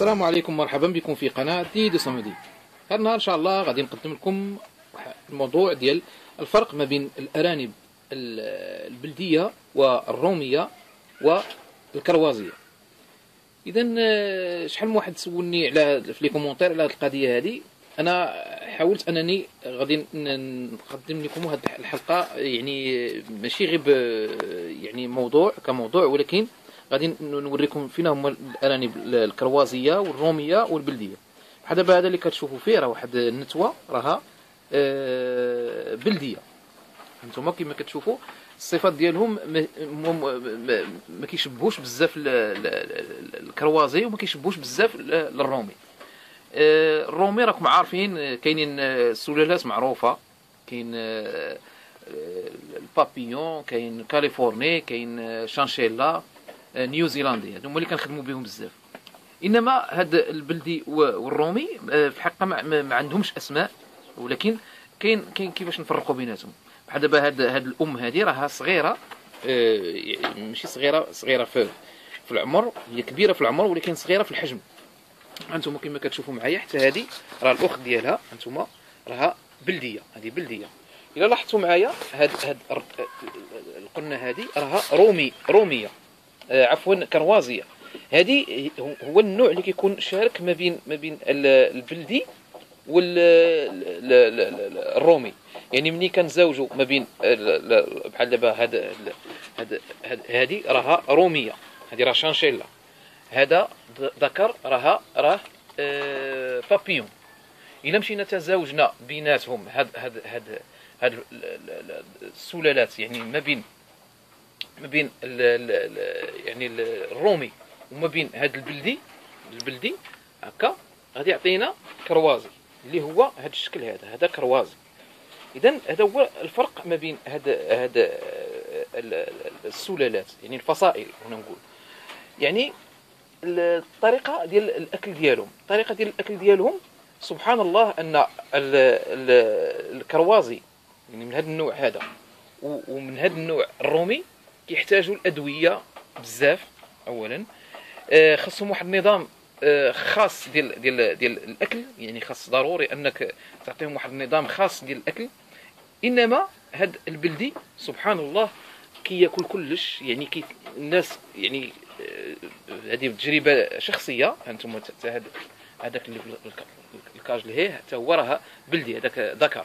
السلام عليكم، مرحبا بكم في قناة ديدو صمدي. هذا النهار ان شاء الله غادي نقدم لكم الموضوع ديال الفرق ما بين الارانب البلدية والرومية والكروازية. اذا شحال من واحد سولني على في لي كومونتير على هذه القضية هذه. انا حاولت انني غادي نقدم لكم هذه الحلقة، يعني ماشي غير يعني موضوع كموضوع، ولكن غادي نوريكم فينا هما الارانب الكروازيه والروميه والبلديه. بحال دابا هذا اللي كتشوفوا فيه راه واحد النتوه راها بلديه. هانتوما كما كتشوفوا الصفات ديالهم ما كيشبهوش بزاف الكروازي وما كيشبهوش بزاف للرومي. الرومي راكم عارفين كاينين السلالات معروفه، كاين البابيون، كاين كاليفورني، كاين شانشيلا، نيوزيلندي، هادو هما اللي كنخدموا بهم بزاف. انما هاد البلدي والرومي في الحقيقه ما عندهمش اسماء، ولكن كاين كيفاش نفرقوا بيناتهم. بحال دابا هاد الام هادي راها صغيره، ماشي صغيره في العمر، هي كبيره في العمر ولكن صغيره في الحجم. هانتوما كما كتشوفوا معايا حتى هادي راه الاخت ديالها، هانتوما راها بلديه، هذه بلديه. الا لاحظتوا معايا هاد القنه هادي راها روميه، عفوا كروازيه. هذه هو النوع اللي كيكون شارك ما بين البلدي والرومي. يعني ملي كنزاوجوا ما بين بحال دابا هذه راها روميه، هذه راه شانشيلا. هذا ذكر راه بابيون. الا مشينا تزاوجنا بيناتهم هاد السلالات، يعني ما بين يعني الرومي وما بين هاد البلدي هكا، غادي يعطينا كروازي اللي هو هاد الشكل هذا كروازي. اذا هذا هو الفرق ما بين هاد السلالات، يعني الفصائل هنا نقول. يعني الطريقه ديال الاكل ديالهم سبحان الله، ان الكروازي يعني من هذا النوع هذا ومن هذا النوع الرومي كيحتاجوا الادويه بزاف. اولا خاصهم واحد النظام خاص ديال الاكل، يعني خاص ضروري انك تعطيهم واحد النظام خاص ديال الاكل. انما هاد البلدي سبحان الله كياكل كلش، يعني الناس يعني هذه تجربه شخصيه. هانتوما هذاك اللي في الكاج لهيه حتى هو راه بلدي، هذاك ذكر.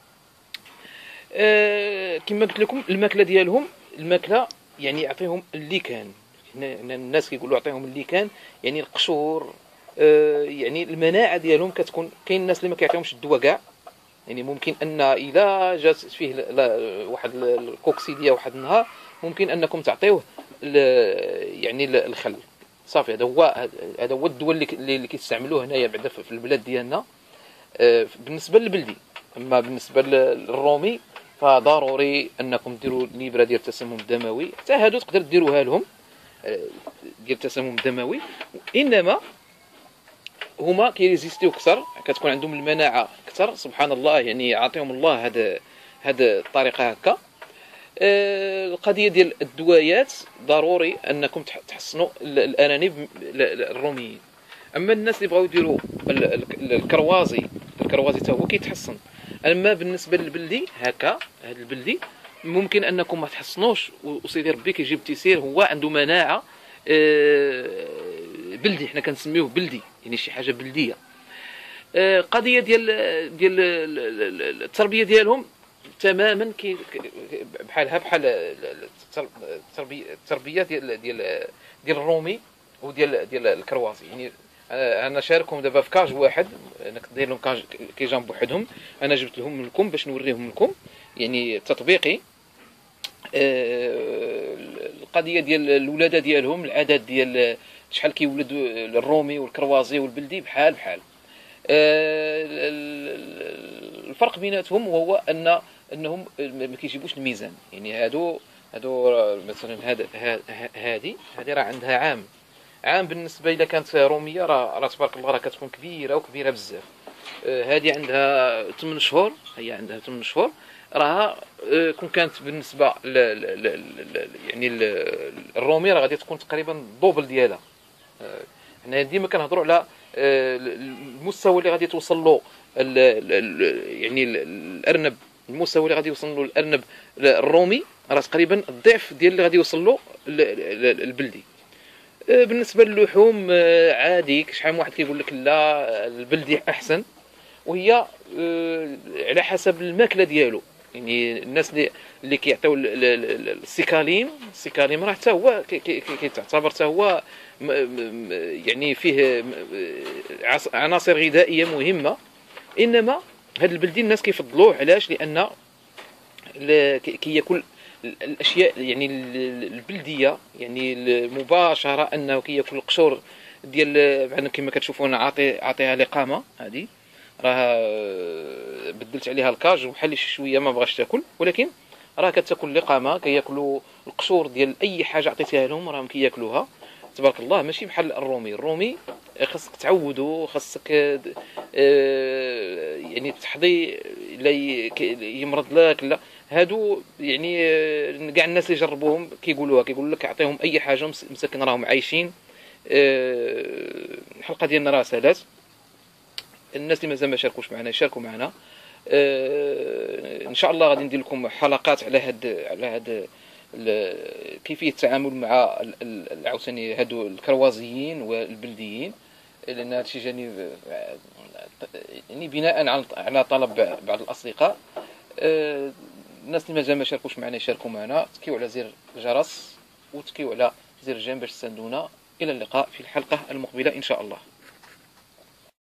كما قلت لكم الماكله ديالهم، يعني يعطيهم اللي كان. الناس كيقولوا يعطيهم اللي كان، يعني القشور، يعني المناعه ديالهم كتكون. كاين الناس اللي ما كيعطيهمش الدواء كاع، يعني ممكن ان اذا جات فيه واحد الكوكسيديا واحد النهار ممكن انكم تعطيوه يعني الخل صافي. هذا هو الدواء اللي كيستعملوه هنايا بعدا في البلاد ديالنا بالنسبه للبلدي. اما بالنسبه للرومي فضروري انكم ديروا ليبره ديال التسمم الدموي، حتى هادو تقدر ديروها لهم ديال التسمم الدموي. انما هما كيريزيستيو اكثر، كتكون عندهم المناعه اكثر سبحان الله. يعني عطيهم الله هاد الطريقه هكا. القضيه ديال الدوايات ضروري انكم تحصنوا الارانب الروميين. اما الناس اللي بغاو يديروا الكروازي حتى هو كيتحسن. اما بالنسبه للبلدي هكا، هذا البلدي ممكن انكم ما تحصنوش، وسيدي ربي كيجيب تيسير، هو عنده مناعه بلدي، حنا كنسميوه بلدي، يعني شي حاجه بلديه. قضيه ديال التربيه ديالهم تماما بحال التربيه ديال الرومي وديال الكروازي. يعني انا شاركهم دابا في كاج واحد، انا كدير لهم كاج جنب بوحدهم. انا جبت لهم لكم باش نوريهم لكم يعني تطبيقي. القضيه ديال الولاده ديالهم، العدد ديال شحال كيولد الرومي والكروازي والبلدي بحال. الفرق بيناتهم وهو انهم ما كيجيبوش الميزان. يعني هادو مثلا هذه راه عندها عام بالنسبه الا كانت روميه راه تبارك الله راه كتكون كبيره بزاف. هذه عندها 8 شهور، هي عندها 8 شهور. راها كون كانت بالنسبه يعني الرومي راه غادي تكون تقريبا الدوبل ديالها. حنا ديما كنهضروا على المستوى اللي غادي توصل له يعني الارنب، المستوى اللي غادي يوصل له الارنب الرومي راه تقريبا الضعف ديال اللي غادي يوصل له البلدي. بالنسبه للحوم عادي، شحال من واحد كيقول لك لا البلدي احسن، وهي على حسب الماكله ديالو. يعني الناس اللي كيعطيو السيكاليم راه حتى هو كيتعتبر حتى هو يعني فيه عناصر غذائيه مهمه. انما هاد البلدي الناس كيفضلوه علاش؟ لان كياكل الاشياء يعني البلديه، يعني مباشره انه كياكل القشور ديال كما كتشوفوا انا عاطيها لقامه. هذه راه بدلت عليها الكاج وبحال شي شويه ما بغاش تاكل، ولكن راه كتاكل لقامه. كياكلوا القشور ديال اي حاجه عطيتيها لهم راهم كياكلوها تبارك الله. ماشي بحال الرومي خاصك تعودوا، خاصك يعني تحضي لا يمرض لك لا. هادو يعني كاع الناس اللي جربوهم كيقول لك اعطيهم اي حاجه مساكن راهم عايشين. الحلقه ديالنا راه سالات، الناس اللي مازال ما شاركوش معنا يشاركوا معنا. ان شاء الله غادي ندير لكم حلقات على هاد كيفيه التعامل مع عاوتاني هادو الكروازيين والبلديين، لان هادشي جاني يعني بناء على طلب بعض الاصدقاء. الناس اللي مازال ما شاركوش معنا يشاركوا معنا، تكيو على زر الجرس وتكيو على زر الجيم باش تساندونا. الى اللقاء في الحلقه المقبله ان شاء الله.